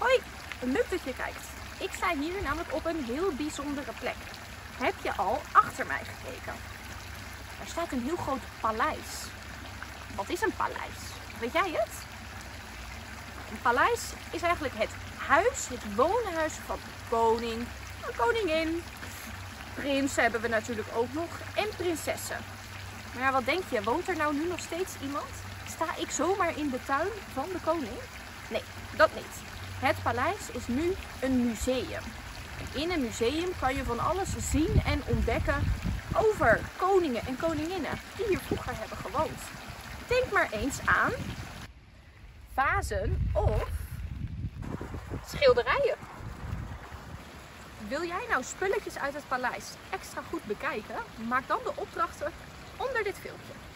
Hoi, leuk dat je kijkt. Ik sta hier namelijk op een heel bijzondere plek. Heb je al achter mij gekeken? Er staat een heel groot paleis. Wat is een paleis? Weet jij het? Een paleis is eigenlijk het huis, het woonhuis van de koning, een koningin. Prinsen hebben we natuurlijk ook nog en prinsessen. Maar ja, wat denk je? Woont er nou nu nog steeds iemand? Sta ik zomaar in de tuin van de koning? Nee, dat niet. Het paleis is nu een museum. En in een museum kan je van alles zien en ontdekken over koningen en koninginnen die hier vroeger hebben gewoond. Denk maar eens aan vazen of schilderijen. Wil jij nou spulletjes uit het paleis extra goed bekijken? Maak dan de opdrachten onder dit filmpje.